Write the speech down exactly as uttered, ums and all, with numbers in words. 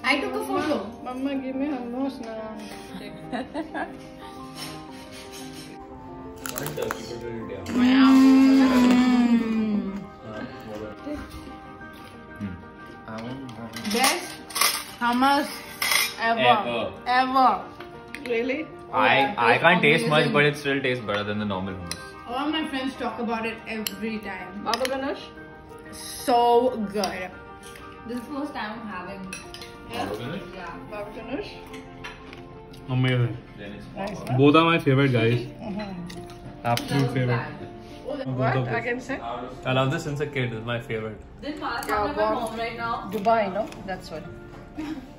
I took a photo. Mama, give me hummus now. One turkey put it down. Best hummus ever. Ever. Ever. Really? I I can't taste much, but it still tastes better than the normal hummus. All my friends talk about it every time. Baba Ganesh? So good. This is the first time I'm having. Yeah. Yeah. Baba Ganesh? Amazing. Then it's Nice, more. huh? Both are my favorite, guys. Mm-hmm. Absolute favorite. What I can say? I love this since a kid. It's my favorite. Then Mark, Yeah, I'm at wow. home right now. Dubai, no? That's what.